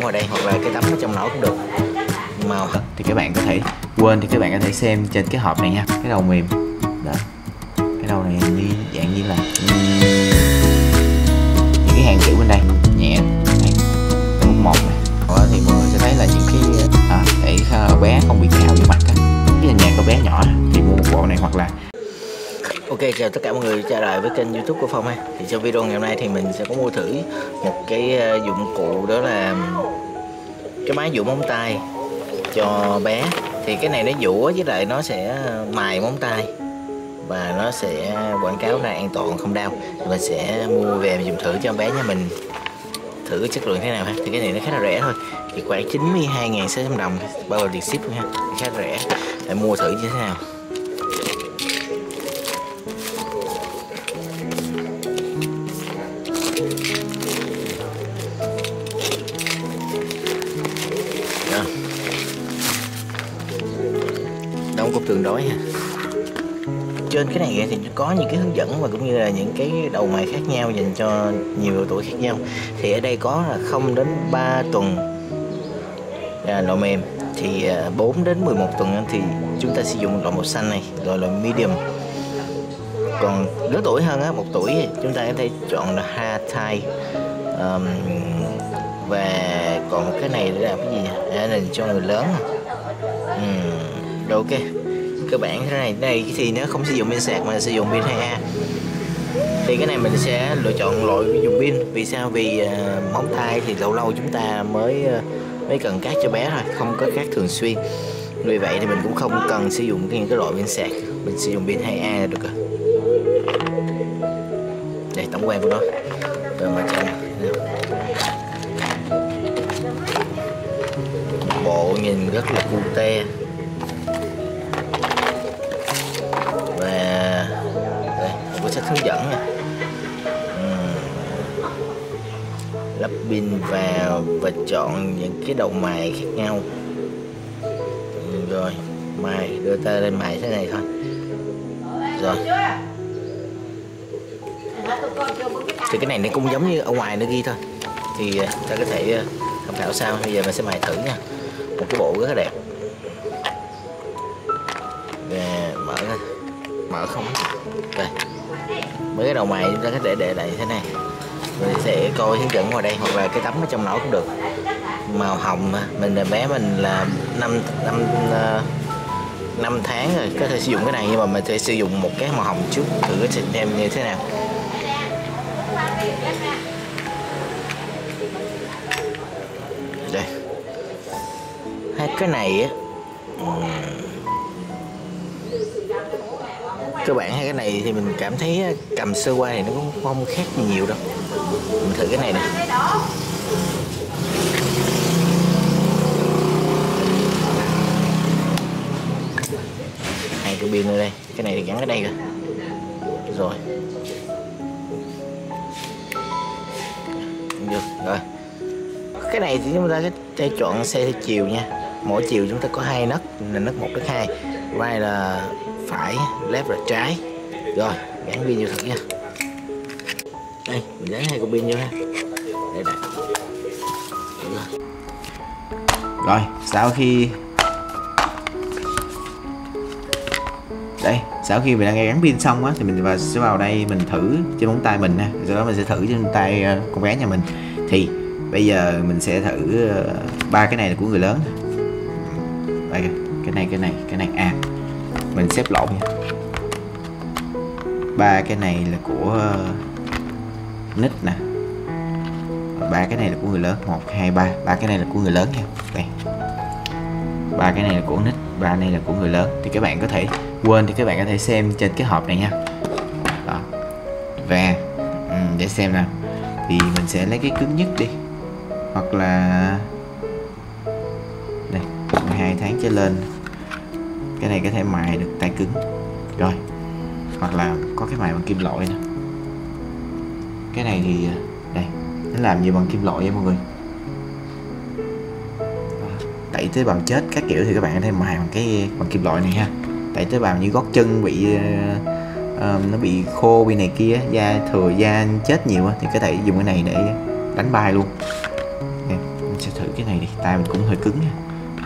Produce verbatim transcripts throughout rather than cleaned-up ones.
vào đây, hoặc là cái tấm ở trong nó cũng được. Màu thì các bạn có thể quên thì các bạn có thể xem trên cái hộp này nha, cái đầu mềm đó, cái đầu này như dạng như là những cái hàng chữ bên đây nhẹ này, mút một này. Đó thì mọi người sẽ thấy là những cái à, để bé không bị cào với mặt á. Cái nhà có bé nhỏ thì mua một bộ này, hoặc là ok. Chào tất cả mọi người, trở lại với kênh YouTube của Phong ha. Thì trong video ngày hôm nay thì mình sẽ có mua thử một cái dụng cụ, đó là cái máy dụ móng tay cho bé. Thì cái này nó dụ với lại nó sẽ mài móng tay và nó sẽ quảng cáo là an toàn không đau. Thì mình sẽ mua về dùng thử cho bé nhà mình, thử chất lượng thế nào ha. Thì cái này nó khá là rẻ thôi, chỉ khoảng chín mươi hai nghìn sáu trăm đồng bao gồm tiền ship thôi ha, khá là rẻ. Để mua thử như thế nào. Đóng cục tương đối ha. Trên cái này thì có những cái hướng dẫn và cũng như là những cái đầu mài khác nhau dành cho nhiều độ tuổi khác nhau. Thì ở đây có là không đến ba tuần là loại mềm, thì bốn đến mười một tuần thì chúng ta sử dụng loại màu xanh này, loại loại medium. Còn lớn tuổi hơn á, một tuổi chúng ta có thể chọn là hard tie. Um, và còn cái này là cái gì? À, là cho người lớn. Uhm, ok. Cơ bản thế này, đây thì nó không sử dụng pin sạc mà sử dụng pin hai A. Thì cái này mình sẽ lựa chọn loại dùng pin. Vì sao? Vì uh, móng tay thì lâu lâu chúng ta mới uh, mới cần cát cho bé thôi, không có cát thường xuyên. Vì vậy thì mình cũng không cần sử dụng những cái loại pin sạc, mình sử dụng pin hai A là được rồi. Đây tổng quan của nó. Rồi mà trong bộ nhìn rất là cute. Và đây một cái sách hướng dẫn nha. uhm. Lắp pin vào và chọn những cái đầu mài khác nhau. uhm, Rồi mài, đưa ta lên mài thế này thôi. Rồi thì cái này nó cũng giống như ở ngoài nó ghi thôi, thì ta có thể tham khảo sau. Bây giờ mình sẽ mài thử nha. Một cái bộ rất là đẹp. Và mở ra, mở không đây, mấy cái đầu mài chúng ta có thể để lại thế này. Mình sẽ coi hướng dẫn ngoài đây, hoặc là cái tấm ở trong nó cũng được. Màu hồng mà mình là bé mình là năm năm năm tháng rồi, có thể sử dụng cái này, nhưng mà mình sẽ sử dụng một cái màu hồng trước, thử cái xem như thế nào. Đây hai cái này á, cơ bản hai cái này thì mình cảm thấy cầm sơ qua thì nó cũng không khác nhiều đâu. Mình thử cái này nè. Hai cái pin ở đây, cái này thì gắn ở đây rồi. Rồi được rồi. Cái này thì chúng ta có thể chọn xe theo chiều nha. Mỗi chiều chúng ta có hai nấc, là nấc một nấc hai, vai là phải, left là trái. Rồi gắn pin vô thật nha. Đây mình gắn hai con pin vô ha. Đây đặt. Rồi. Rồi sau khi đây sau khi mình đang gắn pin xong á, thì mình và sẽ vào đây mình thử trên móng tay mình ha. Sau đó mình sẽ thử trên tay con bé nhà mình. Thì bây giờ mình sẽ thử ba cái này là của người lớn. Đây cái này cái này cái này à mình xếp lộn nha. Ba cái này là của nít nè, ba cái này là của người lớn. Một hai ba ba cái này là của người lớn nha. Đây ba cái này là của nít, ba này là của người lớn. Thì các bạn có thể quên thì các bạn có thể xem trên cái hộp này nha. Đó. Và ừ, để xem nào, thì mình sẽ lấy cái cứng nhất đi, hoặc là đây mười hai tháng trở lên. Cái này có thể mài được tay cứng rồi, hoặc là có cái mài bằng kim loại nè. Cái này thì đây nó làm gì bằng kim loại vậy mọi người. Tẩy tế bào chết các kiểu thì các bạn có thể mài bằng cái bằng kim loại này ha. Tẩy tế bào như gót chân bị uh, uh, nó bị khô bị này kia, da thừa da chết nhiều thì có thể dùng cái này để đánh bay luôn. Đây, mình sẽ thử. cái này đi, tay mình cũng hơi cứng nha.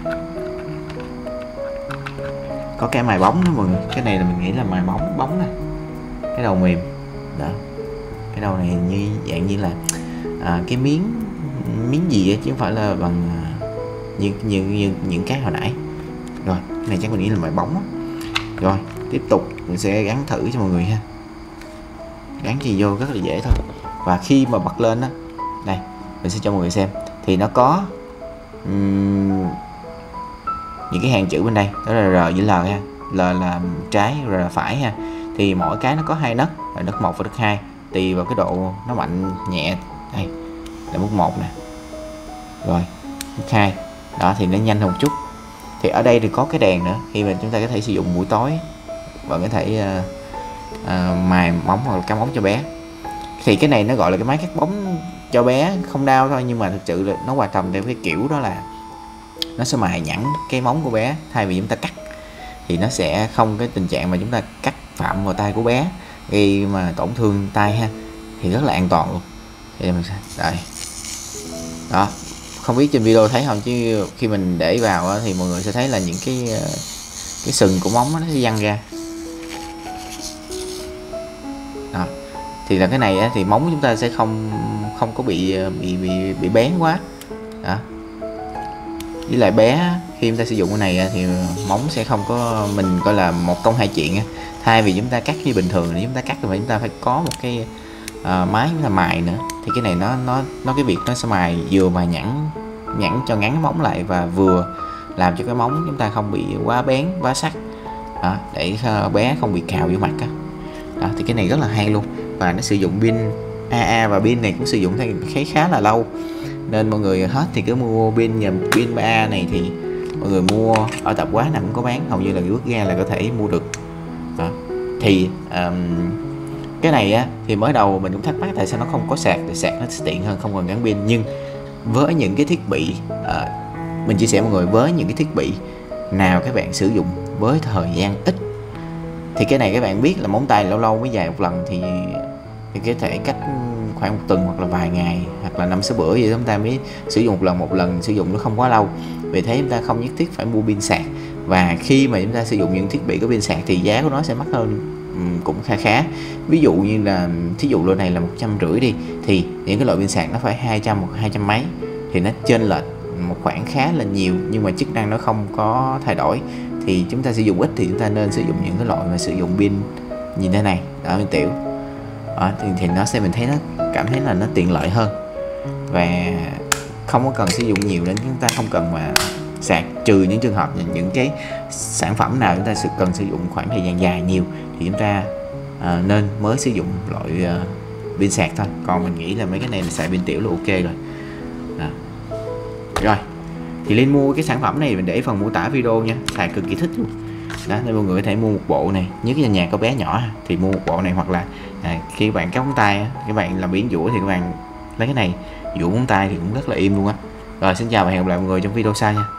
Có cái mài bóng đó mọi người, cái này là mình nghĩ là mài bóng bóng này, cái đầu mềm đó, cái đầu này như dạng như là à, cái miếng miếng gì á, chứ không phải là bằng như như, như những cái hồi nãy. Rồi cái này chắc mình nghĩ là mài bóng đó. Rồi tiếp tục mình sẽ gắn thử cho mọi người ha, gắn gì vô rất là dễ thôi. Và khi mà bật lên đó, đây mình sẽ cho mọi người xem thì nó có um, những cái hàng chữ bên đây, đó là R với L ha. L là trái, R là phải ha. Thì mỗi cái nó có hai nấc, là nấc một và nấc hai, tùy vào cái độ nó mạnh nhẹ. Đây là nấc một nè, rồi nấc hai đó thì nó nhanh hơn một chút. Thì ở đây thì có cái đèn nữa, khi mà chúng ta có thể sử dụng buổi tối và có thể uh, uh, mài móng hoặc là cắm móng cho bé. Thì cái này nó gọi là cái máy cắt bóng cho bé không đau thôi, nhưng mà thực sự là nó hoạt động theo cái kiểu đó là nó sẽ mài nhẵn cái móng của bé, thay vì chúng ta cắt thì nó sẽ không cái tình trạng mà chúng ta cắt phạm vào tay của bé gây mà tổn thương tay ha, thì rất là an toàn luôn. Thì mình đây đó, không biết trên video thấy không, chứ khi mình để vào thì mọi người sẽ thấy là những cái cái sừng của móng nó sẽ văng ra đó. Thì là cái này thì móng chúng ta sẽ không không có bị bị bị bị bén quá đó. Với lại bé khi chúng ta sử dụng cái này thì móng sẽ không có, mình gọi là một công hai chuyện. Thay vì chúng ta cắt như bình thường thì chúng ta cắt thì chúng ta phải có một cái uh, máy chúng ta mài nữa. Thì cái này nó nó nó cái việc nó sẽ mài vừa mài nhẵn nhẵn cho ngắn móng lại, và vừa làm cho cái móng chúng ta không bị quá bén quá sắc đó, để uh, bé không bị cào vô mặt đó. Đó thì cái này rất là hay luôn, và nó sử dụng pin a a, và pin này cũng sử dụng thấy khá là lâu, nên mọi người hết thì cứ mua pin nhầm pin ba A này thì mọi người mua ở tạp hóa nào cũng có bán, hầu như là bước ra là có thể mua được đó. Thì um, cái này á thì mới đầu mình cũng thắc mắc tại sao nó không có sạc, thì sạc nó sẽ tiện hơn, không cần gắn pin. Nhưng với những cái thiết bị uh, mình chia sẻ mọi người, với những cái thiết bị nào các bạn sử dụng với thời gian ít thì cái này các bạn biết là móng tay lâu lâu mới dài một lần, thì thì có thể cách khoảng một tuần hoặc là vài ngày hoặc là năm sáu bữa gì chúng ta mới sử dụng một lần, một lần sử dụng nó không quá lâu. Vì thế chúng ta không nhất thiết phải mua pin sạc, và khi mà chúng ta sử dụng những thiết bị có pin sạc thì giá của nó sẽ mắc hơn um, cũng khá khá. Ví dụ như là thí dụ lô này là một trăm rưỡi đi, thì những cái loại pin sạc nó phải hai trăm hoặc hai trăm mấy, thì nó chênh lệch một khoản khá là nhiều, nhưng mà chức năng nó không có thay đổi. Thì chúng ta sử dụng ít thì chúng ta nên sử dụng những cái loại mà sử dụng pin như thế này đó, pin tiểu đó, thì, thì nó sẽ mình thấy nó cảm thấy là nó tiện lợi hơn, và không có cần sử dụng nhiều, nên chúng ta không cần mà sạc, trừ những trường hợp những cái sản phẩm nào chúng ta sự cần sử dụng khoảng thời gian dài nhiều thì chúng ta à, nên mới sử dụng loại uh, pin sạc thôi. Còn mình nghĩ là mấy cái này là xài pin tiểu là ok rồi đó. Rồi thì Linh mua cái sản phẩm này mình để phần mô tả video nha, xài cực kỳ thích luôn đó, nên mọi người có thể mua một bộ này, nhất là nhà có bé nhỏ thì mua một bộ này, hoặc là à, khi các bạn cắt móng tay các bạn làm biến dũa thì các bạn lấy cái này dũa móng tay thì cũng rất là im luôn á. Rồi xin chào và hẹn gặp lại mọi người trong video sau nha.